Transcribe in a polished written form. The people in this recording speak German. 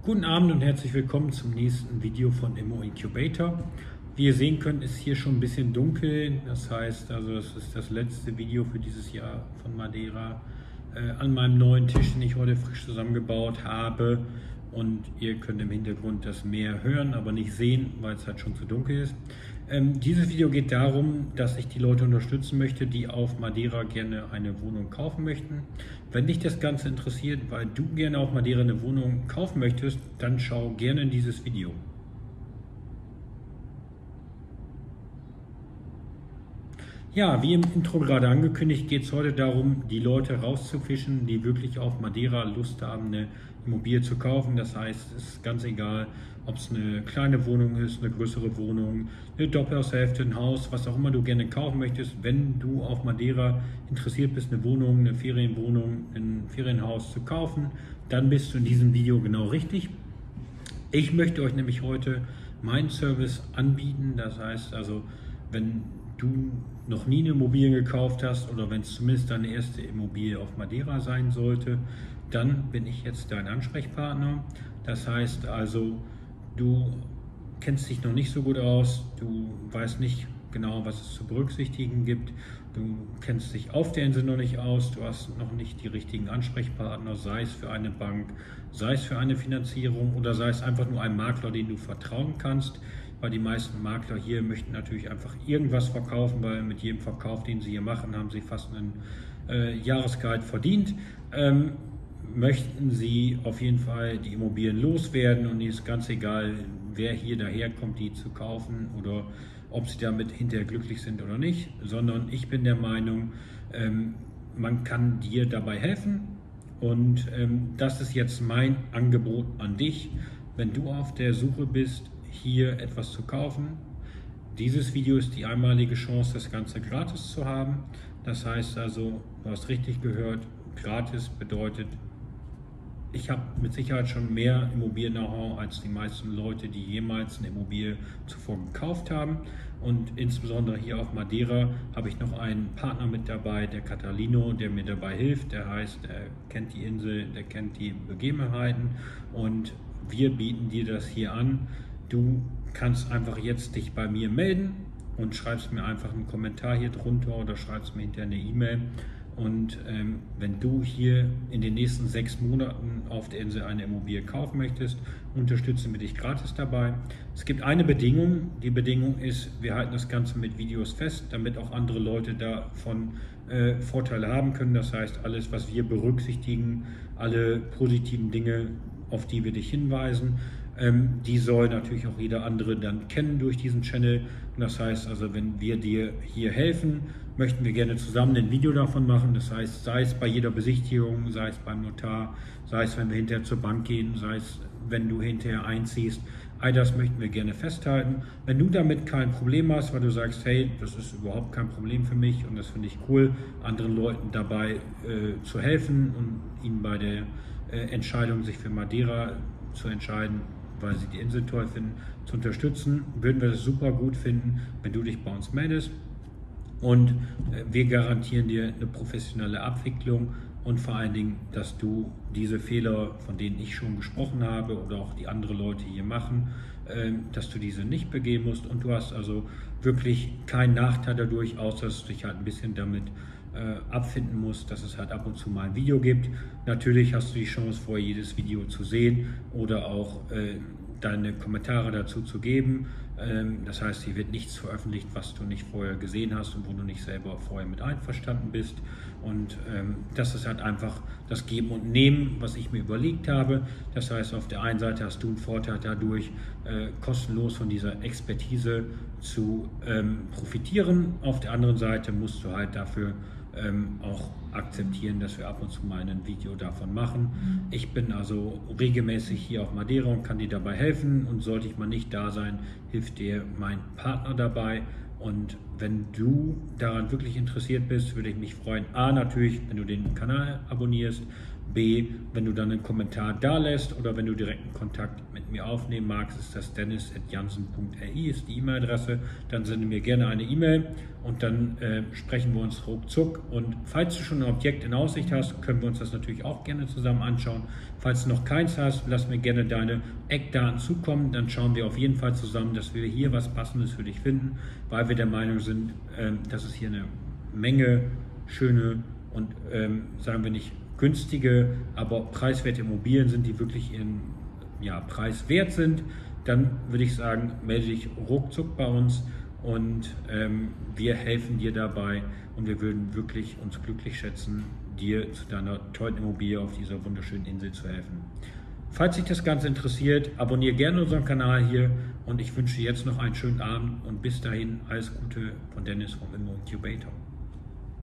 Guten Abend und herzlich willkommen zum nächsten Video von Immo Incubator. Wie ihr sehen könnt, ist hier schon ein bisschen dunkel. Das heißt, es ist das letzte Video für dieses Jahr von Madeira an meinem neuen Tisch, den ich heute frisch zusammengebaut habe. Und ihr könnt im Hintergrund das Meer hören, aber nicht sehen, weil es halt schon zu dunkel ist. Dieses Video geht darum, dass ich die Leute unterstützen möchte, die auf Madeira gerne eine Wohnung kaufen möchten. Wenn dich das Ganze interessiert, weil du gerne auf Madeira eine Wohnung kaufen möchtest, dann schau gerne in dieses Video. Ja, wie im Intro gerade angekündigt, geht es heute darum, die Leute rauszufischen, die wirklich auf Madeira Lust haben, eine Immobilie zu kaufen. Das heißt, es ist ganz egal, ob es eine kleine Wohnung ist, eine größere Wohnung, eine Doppelhaushälfte, ein Haus, was auch immer du gerne kaufen möchtest. Wenn du auf Madeira interessiert bist, eine Wohnung, eine Ferienwohnung, ein Ferienhaus zu kaufen, dann bist du in diesem Video genau richtig. Ich möchte euch nämlich heute meinen Service anbieten. Das heißt also, wenn du noch nie eine Immobilie gekauft hast oder wenn es zumindest deine erste Immobilie auf Madeira sein sollte, dann bin ich jetzt dein Ansprechpartner. Das heißt also, du kennst dich noch nicht so gut aus, du weißt nicht genau, was es zu berücksichtigen gibt, du kennst dich auf der Insel noch nicht aus, du hast noch nicht die richtigen Ansprechpartner, sei es für eine Bank, sei es für eine Finanzierung oder sei es einfach nur ein Makler, den du vertrauen kannst. Weil die meisten Makler hier möchten natürlich einfach irgendwas verkaufen, weil mit jedem Verkauf, den sie hier machen, haben sie fast einen Jahresgehalt verdient. Möchten sie auf jeden Fall die Immobilien loswerden und ist ganz egal, wer hier daherkommt, die zu kaufen oder ob sie damit hinterher glücklich sind oder nicht, sondern ich bin der Meinung, man kann dir dabei helfen und das ist jetzt mein Angebot an dich, wenn du auf der Suche bist, hier etwas zu kaufen. Dieses Video ist die einmalige Chance, das Ganze gratis zu haben. Das heißt also, du hast richtig gehört, gratis bedeutet, ich habe mit Sicherheit schon mehr Immobilien-Know-how als die meisten Leute, die jemals eine Immobilie zuvor gekauft haben. Und insbesondere hier auf Madeira habe ich noch einen Partner mit dabei, der Catalino, der mir dabei hilft. Der heißt, er kennt die Insel, der kennt die Begebenheiten und wir bieten dir das hier an. Du kannst einfach jetzt dich bei mir melden und schreibst mir einfach einen Kommentar hier drunter oder schreibst mir hinterher eine E-Mail. Und wenn du hier in den nächsten 6 Monaten auf der Insel eine Immobilie kaufen möchtest, unterstützen wir dich gratis dabei. Es gibt eine Bedingung. Die Bedingung ist, wir halten das Ganze mit Videos fest, damit auch andere Leute davon Vorteile haben können. Das heißt, alles, was wir berücksichtigen, alle positiven Dinge, auf die wir dich hinweisen, die soll natürlich auch jeder andere dann kennen durch diesen Channel. Und das heißt also, wenn wir dir hier helfen, möchten wir gerne zusammen ein Video davon machen. Das heißt, sei es bei jeder Besichtigung, sei es beim Notar, sei es, wenn wir hinterher zur Bank gehen, sei es, wenn du hinterher einziehst. All das möchten wir gerne festhalten. Wenn du damit kein Problem hast, weil du sagst, hey, das ist überhaupt kein Problem für mich und das finde ich cool, anderen Leuten dabei zu helfen und ihnen bei der Entscheidung, sich für Madeira zu entscheiden, weil sie die Insel toll finden, zu unterstützen, würden wir das super gut finden, wenn du dich bei uns meldest. Und wir garantieren dir eine professionelle Abwicklung und vor allen Dingen, dass du diese Fehler, von denen ich schon gesprochen habe oder auch die andere Leute hier machen, dass du diese nicht begehen musst und du hast also wirklich keinen Nachteil dadurch, außer dass du dich halt ein bisschen damit abfinden musst, dass es halt ab und zu mal ein Video gibt. Natürlich hast du die Chance, vorher jedes Video zu sehen oder auch deine Kommentare dazu zu geben. Das heißt, hier wird nichts veröffentlicht, was du nicht vorher gesehen hast und wo du nicht selber vorher mit einverstanden bist. Und das ist halt einfach das Geben und Nehmen, was ich mir überlegt habe. Das heißt, auf der einen Seite hast du einen Vorteil dadurch, kostenlos von dieser Expertise zu profitieren. Auf der anderen Seite musst du halt dafür auch akzeptieren, dass wir ab und zu mal ein Video davon machen. Ich bin also regelmäßig hier auf Madeira und kann dir dabei helfen und sollte ich mal nicht da sein, hilft dir mein Partner dabei. Und wenn du daran wirklich interessiert bist, würde ich mich freuen, natürlich, wenn du den Kanal abonnierst, B, wenn du dann einen Kommentar da lässt oder wenn du direkten Kontakt mit mir aufnehmen magst, ist das dennis@jansen.ri ist die E-Mail-Adresse. Dann sende mir gerne eine E-Mail und dann sprechen wir uns ruckzuck. Und falls du schon ein Objekt in Aussicht hast, können wir uns das natürlich auch gerne zusammen anschauen. Falls du noch keins hast, lass mir gerne deine Eckdaten zukommen. Dann schauen wir auf jeden Fall zusammen, dass wir hier was Passendes für dich finden, weil wir der Meinung sind, dass es hier eine Menge schöne und sagen wir nicht günstige, aber preiswerte Immobilien sind, die wirklich ihren Preis wert sind. Dann würde ich sagen, melde dich ruckzuck bei uns und wir helfen dir dabei und wir würden wirklich uns glücklich schätzen, dir zu deiner tollen Immobilie auf dieser wunderschönen Insel zu helfen. Falls dich das Ganze interessiert, abonniere gerne unseren Kanal hier und ich wünsche dir jetzt noch einen schönen Abend und bis dahin alles Gute von Dennis vom Immo Incubator.